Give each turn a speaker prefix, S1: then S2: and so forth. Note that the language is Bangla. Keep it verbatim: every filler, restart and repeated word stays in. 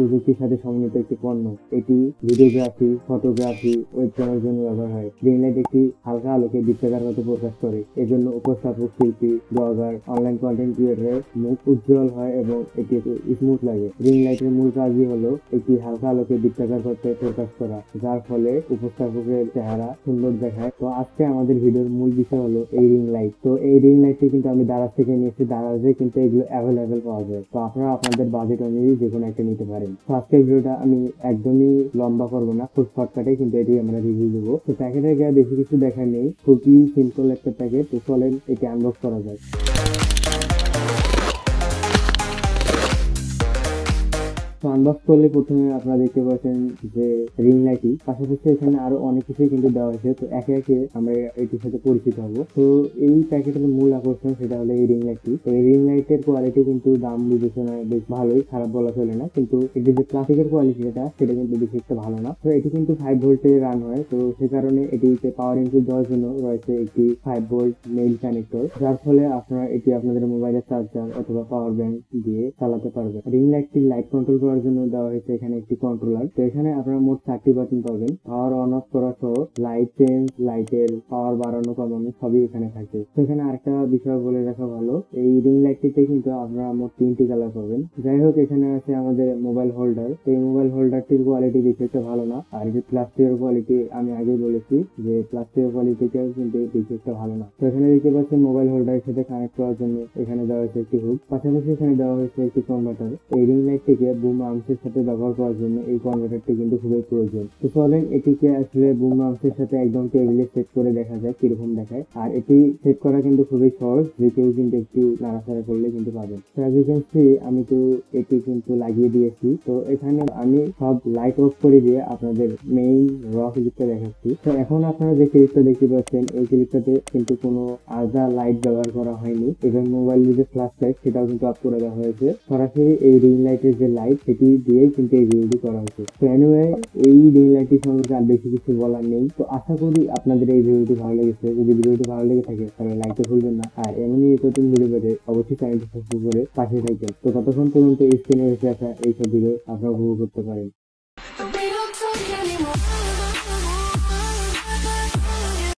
S1: প্রযুক্তির সাথে সমন্বিত একটি পণ্য। এটি ভিডিওগ্রাফি, ফটোগ্রাফি, ওয়েব ক্যামেরার জন্য ব্যবহার হয়। রিং লাইট একটি হালকা আলোকে বৃত্তাকার মতো প্রকাশ করে। এজন্য উপস্থাপক, শিল্পী, ব্লগার, অনলাইন কন্টেন্ট ক্রিয়েটরের মুখ উজ্জ্বল হয় এবং এটি একটু স্মুথ লাগে। রিং লাইটের মূল কাজই হলো একটি হালকা আলোকে বৃত্তাকার করতে প্রকাশ করা, যার ফলে উপস্থাপকের চেহারা সুন্দর দেখায়। তো আজকে আমাদের ভিডিওর মূল বিষয় হলো এই রিং লাইট। তো এই রিং লাইটটি কিন্তু আমি দারাজ থেকে নিয়েছি। দারাজে কিন্তু এগুলো অ্যাভেলেবেল পাওয়া যায়। তো আপনারা আপনাদের বাজেট অনুযায়ী যে কোনো একটা নিতে পারেন। তো আজকের ভিডিওটা আমি একদমই লম্বা করবো না, খুব শর্টকাটে কিন্তু এটি আমরা রিভিউ দেবো। তো প্যাকেটের গায়ে বেশি কিছু দেখার নেই, খুবই সিম্পল একটা প্যাকেট। তো চলেন এটি আনবক্স করা যায়। তো আনবক্স করলে প্রথমে আপনারা দেখতে পাচ্ছেন যে রিং লাইটটি, পাশাপাশি এখানে আরো অনেক কিছুই কিন্তু দেওয়া হয়েছে। তো একে একে আমরা এটির সাথে পরিচিত হব। তো এই প্যাকেটের মূল আকর্ষণ সেটা হলো এই রিং লাইটটি। তো এই রিং লাইটের কোয়ালিটি কিন্তু দাম বিবেচনায় বেশ ভালোই, খারাপ বলা চলে না। কিন্তু এটির যে প্লাস্টিকের কোয়ালিটি যেটা, সেটা কিন্তু বেশি একটা ভালো না। তো এটি কিন্তু ফাইভ ভোল্টে রান হয়। তো সে কারণে এটিতে পাওয়ার ইনপুট দেওয়ার জন্য রয়েছে একটি ফাইভ ভোল্ট মেইন কানেক্টর, যার ফলে আপনারা এটি আপনাদের মোবাইলের চার্জার অথবা পাওয়ার ব্যাংক দিয়ে চালাতে পারবেন। রিং লাইটটি লাইট কন্ট্রোল করার জন্য দেওয়া হয়েছে এখানে একটি কন্ট্রোলার। তো এখানে আপনারা মোট চারটি বাটন পাবেন। পাওয়ার অন অফ করা সহ লাইট চেঞ্জ, লাইটের পাওয়ার বাড়ানো কমানো সবই এখানে থাকে। তো এখানে আরেকটা বিষয় বলে রাখা ভালো, এই রিং লাইটটিতে কিন্তু আপনারা মোট তিনটি কালার পাবেন। যাই হোক, এখানে আছে আমাদের মোবাইল হোল্ডার। এই মোবাইল হোল্ডারটির কোয়ালিটি বেশি একটা ভালো না। আর এই প্লাস্টিকের কোয়ালিটি আমি আগেই বলেছি যে প্লাস্টিকের কোয়ালিটিটাও কিন্তু বেশি একটা ভালো না। তো এখানে দেখতে পাচ্ছেন মোবাইল হোল্ডারের সাথে কানেক্ট করার জন্য এখানে দেওয়া হয়েছে একটি হুক, পাশাপাশি এখানে দেওয়া হয়েছে একটি কনভার্টার। এই রিং লাইটটিকে বুম আর্মসের সাথে ব্যবহার করার জন্য এই কনভার্টারটি কিন্তু খুবই প্রয়োজন। তো চলেন এটিকে আসলে বুম আর্মসের সাথে একদম টেবিলে সেট করে দেখা যায় কিরকম দেখায়। আর এটি সেট করা কিন্তু খুবই সহজ, যে কেউ কিন্তু একটু নাড়াচাড়া করলে কিন্তু পাবেন। তো as you can see, আমি তো এটি কিন্তু লাগিয়ে দিয়েছি। তো এখানে আমি সব লাইট অফ করে দিয়ে আপনাদের মেইন র ক্লিপটা দেখাচ্ছি। তো এখন আপনারা যে ক্লিপটা দেখতে পাচ্ছেন, এই ক্লিপটাতে কিন্তু কোনো আলাদা লাইট ব্যবহার করা হয়নি এবং মোবাইলের যে ফ্ল্যাশ লাইট সেটাও কিন্তু অফ করে দেওয়া হয়েছে। সরাসরি এই রিং লাইটের যে লাইট সেটি দিয়েই কিন্তু এই ভিডিওটি করা হয়েছে। তো এনিওয়ে, এই রিং লাইটটির সম্পর্কে আর বেশি কিছু বলার নেই। তো আশা করি আপনাদের এই ভিডিওটি ভালো লেগেছে। যদি ভিডিওটি ভালো লেগে থাকে তাহলে লাইকটা ভুলবেন না। আর এমনই নতুন ভিডিও পেতে অবশ্যই চ্যানেলটি সাবস্ক্রাইব করে পাশে থাকবেন। তো ততক্ষণ পর্যন্ত স্ক্রিনে এসে আসা এইসব ভিডিও আপনারা উপভোগ করতে পারেন।